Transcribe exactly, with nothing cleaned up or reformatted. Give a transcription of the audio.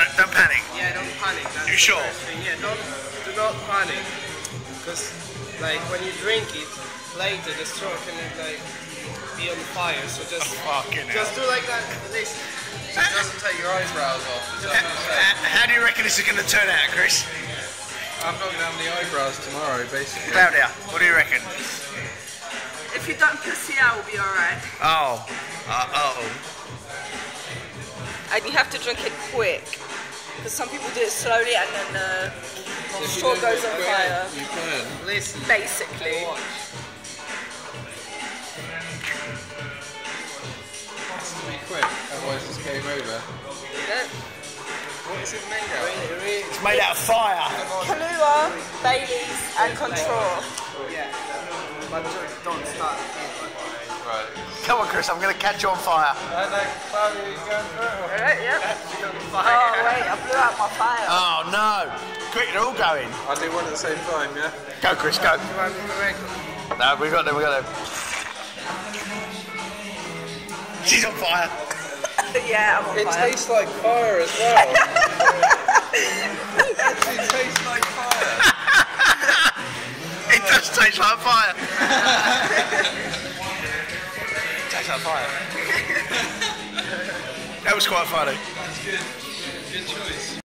don't don't panic. Yeah, don't panic. That's You the sure? first thing. Yeah, don't do not panic. Because like when you drink it later, the straw can like be on fire. So just Fucking just hell. do like that. This. So it doesn't take your eyebrows off. Is that what you're saying? How do you reckon this is going to turn out, Chris? I'm not going to have any eyebrows tomorrow, basically. Claudia, what do you reckon? If you don't pussy out, we'll be alright. Oh, uh oh. And you have to drink it quick. Because some people do it slowly and then the uh, straw goes on fire. You can. Listen. Basically. Be quick, otherwise it's game over. Yeah. What is it made out of? It's made out of fire. Kahlua, Baileys and Control. Yeah. But don't start. Right. Come on, Chris, I'm going to catch you on fire. I know, Claudia, you going for it? Alright, yeah. Oh wait, I blew out my fire. Oh, no. Quick, they're all going. I'll do one at the same time, yeah? Go, Chris, go. You want me to record? No, we got them, we got them. She's on fire. Yeah, I'm on It fire. tastes like fire as well. It actually tastes like fire. It does taste like fire. It tastes like fire. That was quite funny. That's good. Good choice.